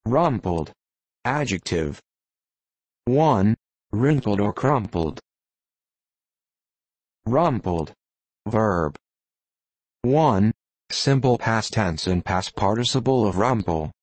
Rumpled. Adjective. 1. Wrinkled or crumpled. Rumpled. Verb. 1. Simple past tense and past participle of rumple.